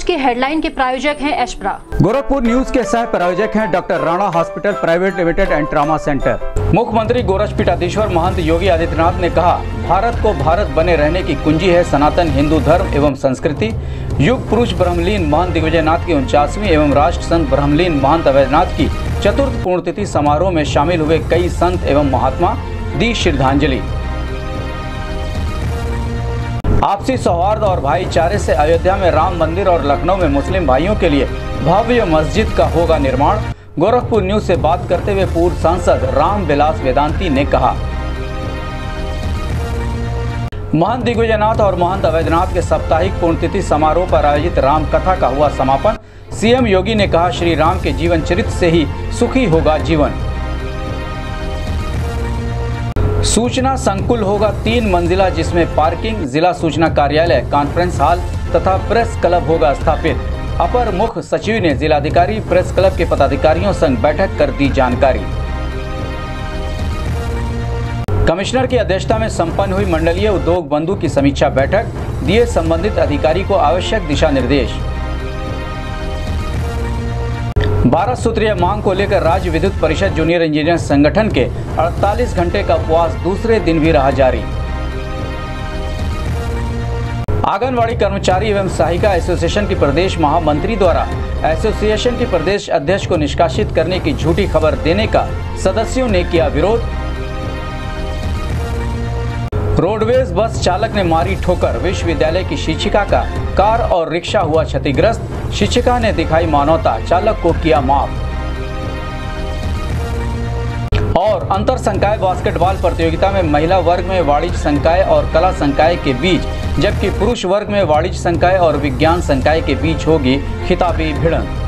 की हेडलाइन के प्रायोजक हैं एशप्रा। गोरखपुर न्यूज के सह प्रायोजक हैं doctor Rana hospital private limited and trauma centre. मुख्यमंत्री गोरक्षपीठाधीश्वर महंत योगी आदित्यनाथ ने कहा, भारत को भारत बने रहने की कुंजी है सनातन हिंदू धर्म एवं संस्कृति। युग पुरुष ब्रह्मलीन महंत दिग्विजयनाथ की 49वीं एवं राष्ट्र संत ब्रह्मलीन महंत अवैधनाथ की चतुर्थ पुण्यतिथि समारोह में शामिल हुए कई संत एवं महात्मा दी श्रद्धांजलि। आपसी सौहार्द और भाईचारे से अयोध्या में राम मंदिर और लखनऊ में मुस्लिम भाइयों के लिए भव्य मस्जिद का होगा निर्माण। गोरखपुर न्यूज से बात करते हुए पूर्व सांसद राम विलास वेदांती ने कहा, महंत दिग्विजयनाथ और महंत अवैधनाथ के साप्ताहिक पुण्यतिथि समारोह पर आयोजित राम कथा का हुआ समापन। सीएम योगी ने कहा, श्री राम के जीवन चरित्र से ही सुखी होगा जीवन। सूचना संकुल होगा 3 मंजिला, जिसमें पार्किंग, जिला सूचना कार्यालय, कॉन्फ्रेंस हॉल तथा प्रेस क्लब होगा स्थापित। अपर मुख्य सचिव ने जिलाधिकारी प्रेस क्लब के पदाधिकारियों संग बैठक कर दी जानकारी। कमिश्नर की अध्यक्षता में संपन्न हुई मंडलीय उद्योग बंधु की समीक्षा बैठक, दिए संबंधित अधिकारी को आवश्यक दिशा निर्देश। 12 सूत्रीय मांग को लेकर राज्य विद्युत परिषद जूनियर इंजीनियर संगठन के 48 घंटे का उपवास दूसरे दिन भी रहा जारी। आंगनवाड़ी कर्मचारी एवं सहायिका एसोसिएशन की प्रदेश महामंत्री द्वारा एसोसिएशन के प्रदेश अध्यक्ष को निष्कासित करने की झूठी खबर देने का सदस्यों ने किया विरोध। रोडवेज बस चालक ने मारी ठोकर, विश्वविद्यालय की शिक्षिका का कार और रिक्शा हुआ क्षतिग्रस्त। शिक्षिका ने दिखाई मानवता, चालक को किया माफ। और अंतर संकाय बास्केटबॉल प्रतियोगिता में महिला वर्ग में वाणिज्य संकाय और कला संकाय के बीच, जबकि पुरुष वर्ग में वाणिज्य संकाय और विज्ञान संकाय के बीच होगी खिताबी भिड़ंत।